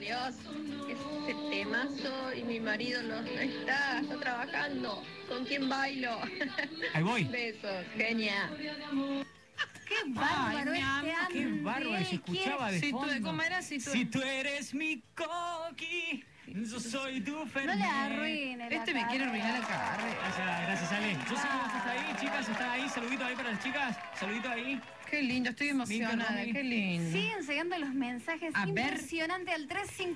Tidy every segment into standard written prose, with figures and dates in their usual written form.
Dios, ese temazo y mi marido no está trabajando. ¿Con quién bailo? Ahí voy. Besos, genia. ¡Qué bárbaro Ay, mi este amor, qué bárbaro, se escuchaba de fondo. ¿Cómo era? Si tú eres mi coqui, yo soy tu Fernet. No le arruine la Este me quiere carrera. arruinar la carrera. Gracias, Ale. Yo sé que vos estás ahí, chicas, están ahí. Saludito ahí para las chicas. Saludito ahí. Qué lindo, estoy emocionada, Romy. qué lindo. Siguen llegando los mensajes A ver. impresionante al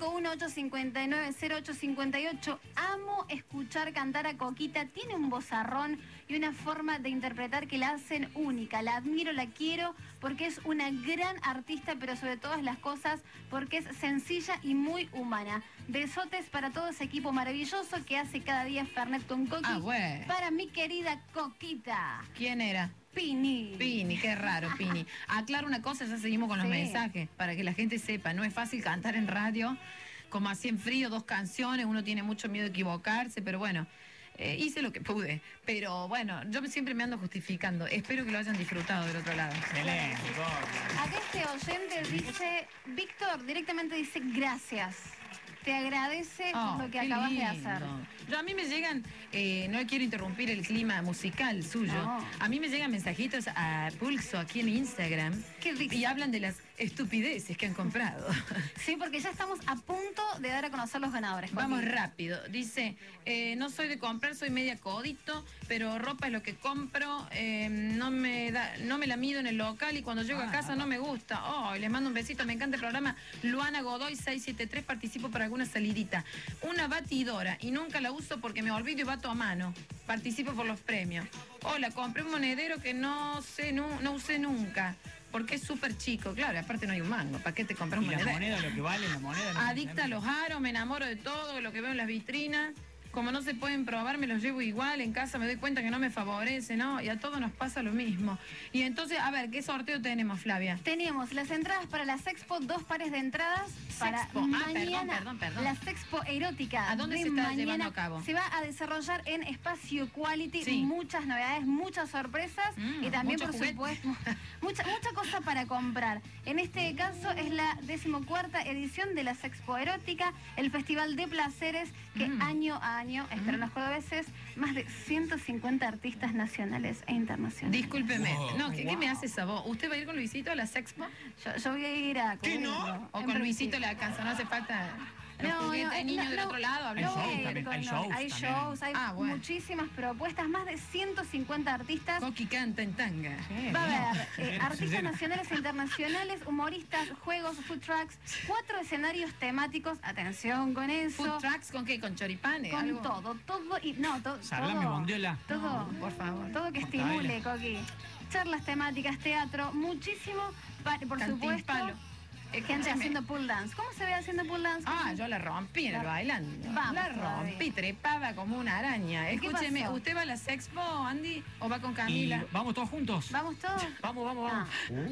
351-859-0858. Amo escuchar cantar a Coquita. Tiene un vozarrón y una forma de interpretar que la hacen única. La admiro, la quiero porque es una gran artista, pero sobre todas las cosas porque es sencilla y muy humana. Besotes para todo ese equipo maravilloso que hace cada día Fernet con Coqui. Ah, bueno. Para mi querida Coquita. ¿Quién era? Pini. Pini, qué raro, Pini. Aclaro una cosa, ya seguimos con los Sí. mensajes, para que la gente sepa, no es fácil cantar en radio, como así en frío, 2 canciones, uno tiene mucho miedo de equivocarse, pero bueno, hice lo que pude. Pero bueno, yo siempre me ando justificando, espero que lo hayan disfrutado del otro lado. Excelente, Coqui. Acá este oyente dice, Víctor, directamente dice gracias. Te agradece por lo que qué acabas de lindo. hacer. Yo, a mí me llegan, no quiero interrumpir el clima musical suyo, No. a mí me llegan mensajitos a pulso aquí en Instagram Qué rico. y hablan de las estupideces que han comprado. Sí, porque ya estamos a punto de dar a conocer los ganadores. Joaquín. Vamos rápido. Dice, no soy de comprar, soy media codito, pero ropa es lo que compro, no me la mido en el local y cuando llego a casa no me gusta. Oh, les mando un besito, me encanta el programa. Luana Godoy 673, participo para alguna salidita. Una batidora y nunca la uso porque me olvido y bato a mano. Participo por los premios. Hola, compré un monedero que no usé nunca. Porque es súper chico, claro, aparte no hay un mango. ¿Para qué te compras un Y la monedero? moneda, lo que vale la moneda. ¿no? Adicta a los aros, me enamoro de todo, lo que veo en las vitrinas. Como no se pueden probar, me los llevo igual. En casa me doy cuenta que no me favorece, ¿no? Y a todos nos pasa lo mismo. Y entonces, a ver, ¿qué sorteo tenemos, Flavia? Tenemos las entradas para la Sexpo, 2 pares de entradas para Sexpo. Ah, mañana. perdón. La Sexpo erótica. ¿A dónde de se está mañana llevando a cabo? Se va a desarrollar en Espacio Quality. Sí. Muchas novedades, muchas sorpresas y también, mucho por juguete. supuesto, mucha cosa para comprar. En este caso es la 14ª edición de la Sexpo Erótica, el Festival de Placeres que año a año esperan los cordobeses más de 150 artistas nacionales e internacionales. Discúlpeme. Wow. No, ¿qué me hace esa voz? ¿Usted va a ir con Luisito a la Sexpo? Yo voy a ir a ¿Qué no? cubrirlo, ¿O en con Luisito principio. la alcanza? No hace falta... Los No, juguetes, hay niños del otro lado, hablan. Hay voy a shows ir también, con hay los- shows hay también. shows, hay Ah, bueno. muchísimas propuestas, más de 150 artistas. Coqui canta en tanga. Va a haber Se artistas llena. nacionales e internacionales, humoristas, juegos, food trucks, 4 escenarios temáticos, atención con eso, ¿Food trucks con qué? ¿Con choripanes? con ¿Algo? todo, y no, Salame, bondiola. todo, Por favor. todo que estimule, Coqui. Charlas temáticas, teatro, muchísimo, por Cantín supuesto, palo. gente Escúcheme. haciendo pull dance. ¿Cómo se ve haciendo pull dance? Ah, yo la rompí en el bailando. Vamos La todavía. rompí, trepada como una araña. ¿Qué Escúcheme, pasó? ¿usted va a la Sexpo, Andy? ¿O va con Y Camila? vamos todos juntos. ¿Vamos todos? Vamos. Ah.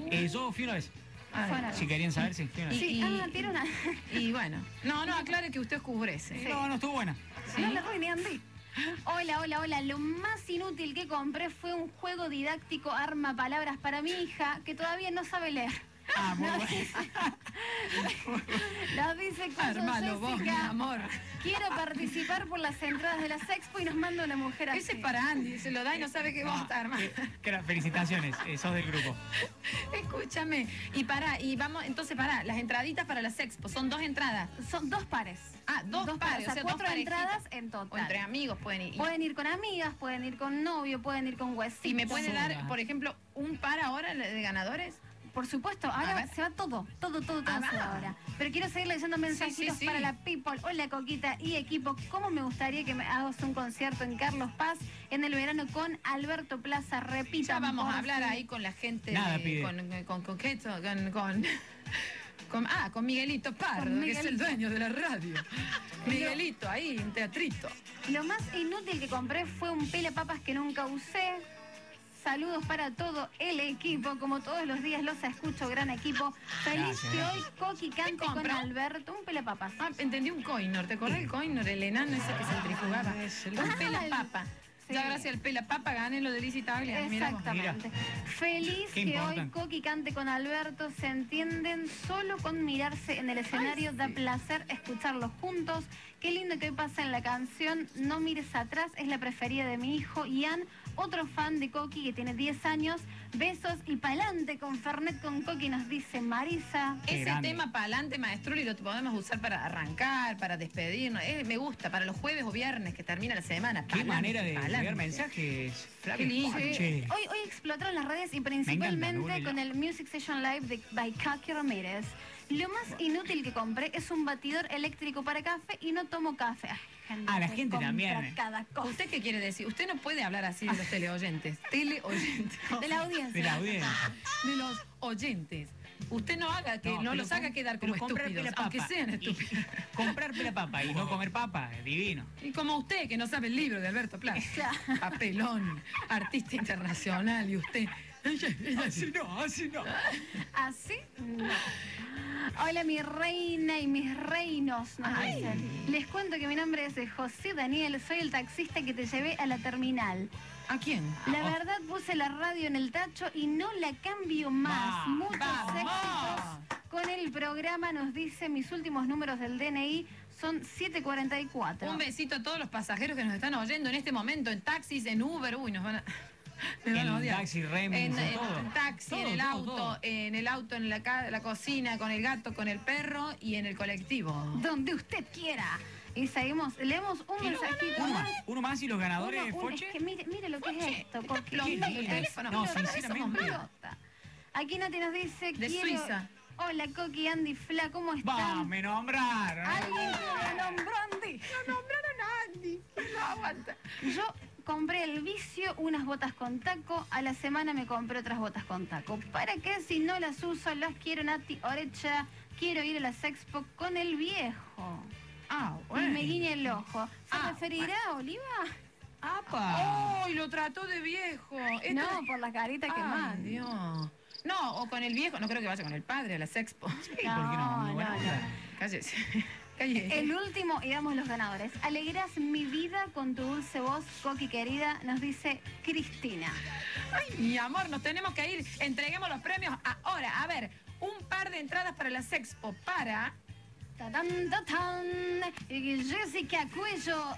Yo fui una vez. Ay, Bueno. Si querían saber, sí, fui una vez. Sí, tiene una... Y bueno, no, aclare que usted oscurece. No, estuvo buena. No le arruiné, Andy. Hola. Lo más inútil que compré fue un juego didáctico arma palabras para mi hija que todavía no sabe leer. Ah, muy bueno. Nos dice Armalo vos, mi Jessica, amor. quiero participar por las entradas de la Sexpo y nos manda una mujer así. Ese es para Andy, se lo da y no sabe qué va a estar, hermano. Felicitaciones, sos del grupo. Escúchame. Y vamos, entonces las entraditas para la Sexpo, son 2 entradas. Son 2 pares. Ah, 2 pares, o sea, 4 parejitas. entradas en total. O entre amigos pueden ir. Pueden ir con amigas, pueden ir con novio, pueden ir con huesitos. ¿Y me puede Sola. dar, por ejemplo, un par ahora de ganadores? Por supuesto, A ahora ver. se va todo Ah, se va va. ahora. Pero quiero seguir leyendo mensajitos sí. para la people. Hola Coquita y equipo, ¿cómo me gustaría que me hagas un concierto en Carlos Paz en el verano con Alberto Plaza? Repita. Ya vamos a hablar ahí con la gente Nada pide. con qué esto? Con Miguelito Pardo, Con que es el Miguelito. dueño de la radio. Miguelito, ahí, un teatrito. Lo más inútil que compré fue un pele papas que nunca usé. Saludos para todo el equipo, como todos los días los escucho, gran equipo. Feliz Gracias. que hoy Coqui cante con compró? Alberto, un pele papas. Ah, entendí un coinor, ¿te acordás del coinor? El enano ese que centrifugaba. Un pela papa. Sí. Ya gracias al Pela Papa gané lo de Liz Italia. Exactamente. Feliz Qué que hoy importante. Coqui cante con Alberto. Se entienden solo con mirarse en el escenario. Da placer escucharlos juntos. Qué lindo que hoy pasa en la canción No mires atrás. Es la preferida de mi hijo Ian, otro fan de Coqui que tiene 10 años. Besos y pa'lante con Fernet con Coqui, nos dice Marisa. Qué Ese grande. tema para adelante, Maestruli, lo podemos usar para arrancar, para despedirnos. Me gusta, para los jueves o viernes que termina la semana. Qué Pa'lante, manera de pa'lante. enviar mensajes, Flavia. Qué lindo. Che. Hoy explotaron las redes y encanta, principalmente Nubila. con el Music Session Live de by Coqui Ramírez. Lo más inútil que compré es un batidor eléctrico para café y no tomo café. Ay, gente, La que gente compra también. cada cosa. ¿Usted qué quiere decir? Usted no puede hablar así de los teleoyentes. Teleoyentes. De la audiencia. De la audiencia. De los oyentes. Usted no haga que no pero los haga quedar como pero comprar estúpidos, pela aunque papa sean y- estúpidos. Comprar pela papa y no comer papa, divino. Y como usted, que no sabe el libro de Alberto Plaza. Claro. Papelón, artista internacional, y usted. Así no. ¿Así? No. Hola, mi reina y mis reinos, nos Ay. dicen. Les cuento que mi nombre es José Daniel, soy el taxista que te llevé a la terminal. ¿A quién? La verdad puse la radio en el tacho y no la cambio más. Muchos vamos. éxitos con el programa, nos dice, mis últimos números del DNI son 744. Un besito a todos los pasajeros que nos están oyendo en este momento, en taxis, en Uber. Uy, nos van a. Me van a En odiar. taxi, remix, en todo. taxi, Todo, en el todo, auto, todo. en la cocina, con el gato, con el perro y en el colectivo. Donde usted quiera. Y seguimos, leemos un mensajito más. Uno más y los ganadores, Es Foche. que mire lo que es Foche, esto, te porque está explotando el teléfono. No, Explota, sinceramente. explota. Aquí Nati nos dice, De quiero... Suiza. Hola, Coqui, Andy, Fla, ¿cómo Va, están? me nombraron. Alguien que me nombró Andy. No nombraron a Andy. No aguanta. Yo compré el vicio, unas botas con taco. A la semana me compré otras botas con taco. ¿Para qué si no las uso? Las quiero, Nati Orecha. Quiero ir a las expo con el viejo. Ah, Y bueno. me guiña el ojo. ¿Se Ah, referirá a Oliva? ¡Apa! ¡Ay, lo trató de viejo! Esto- No, por la carita que Ay, manda. Dios. No, o con el viejo. No creo que vaya con el padre a las expo. ¿Por qué no? Buena onda. Cállese. Cállese. El último, y damos los ganadores. Alegras mi vida con tu dulce voz, Coqui querida, nos dice Cristina. Ay, mi amor, nos tenemos que ir. Entreguemos los premios ahora. A ver, un par de entradas para las expo para... ¡Tatán, tatán! Jessica Cuello,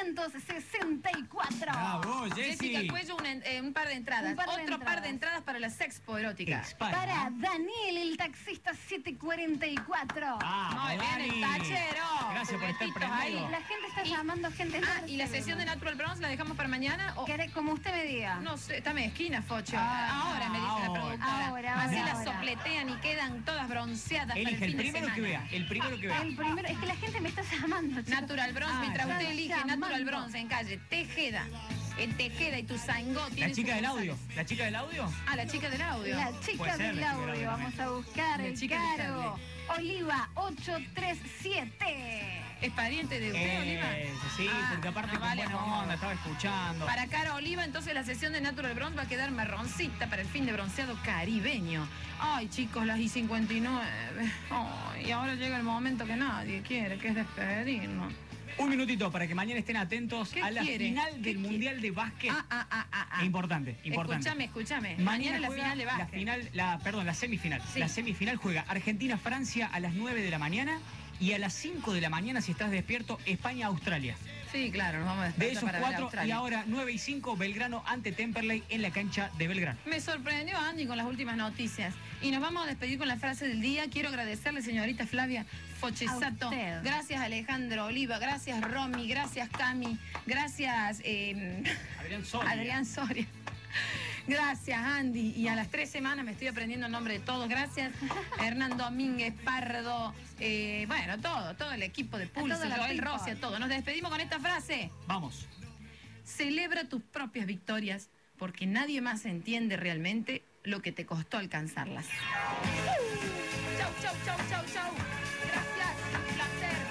564. ¡Bravo, Jessica Jessy! Cuello, un par de entradas. Un par de Otro par entradas. de entradas para las expo eróticas. Expire, Para ¿no? Daniel, el taxista 744. ¡Vamos, Muy bien, el Dani! tachero. Gracias por estar Besitos ahí. prendido. La gente está Y- llamando gente. ¿Y la sesión de Natural Bronze la dejamos para mañana? O... Como usted me diga. No sé, está mezquina, Focho. Ah, ahora me dice la ahora. productora. Ahora, Así ahora. las sopletean y quedan todas bronceadas para el Elige el fin de primero que semana. vea. El primero que vea. El primero, es que la gente me está llamando, chicos. Natural Bronze, mientras está usted elige llamando. Natural Bronze en calle Tejeda. En Tejeda y Tuzangó La tienen chica del sucursales. audio. ¿La chica del audio? Ah, la chica del audio. La chica Puede ser del la chica del audio, audio vamos a buscar La el chica del caro. Oliva 837. ¿Es pariente de usted, Oliva? Sí, Ah, porque aparte no con vale, buena no. onda, estaba escuchando. Para Cara Oliva, entonces la sesión de Natural Bronze va a quedar marroncita para el fin de bronceado caribeño. Ay, chicos, las I-59. Ay, y ahora llega el momento que nadie quiere, que es despedirnos. Un minutito para que mañana estén atentos ¿Qué a la quiere? final ¿Qué del quiere? Mundial de Básquet. Importante, importante. Escúchame. Mañana la juega final de básquet. la semifinal. Sí. La semifinal juega Argentina-Francia a las 9 de la mañana y a las 5 de la mañana, si estás despierto, España-Australia. Sí, claro, nos vamos a De despertar esos para ver a 4 y Australia. ahora 9 y 5, Belgrano ante Temperley en la cancha de Belgrano. Me sorprendió Andy con las últimas noticias. Y nos vamos a despedir con la frase del día. Quiero agradecerle, señorita Flavia Fochesato. A usted. Gracias, Alejandro Oliva. Gracias, Romy. Gracias, Cami. Gracias, Adrián Soria. Adrián Soria. Gracias, Andy. Y a las 3 semanas me estoy aprendiendo el nombre de todos. Gracias, Hernán Domínguez, Pardo. Bueno, todo el equipo de Pulso, toda la Joel people. Rossi, a todo. Nos despedimos con esta frase. Vamos. Celebra tus propias victorias porque nadie más entiende realmente lo que te costó alcanzarlas. Chau, chau, chau, chau, chau. Gracias, un placer.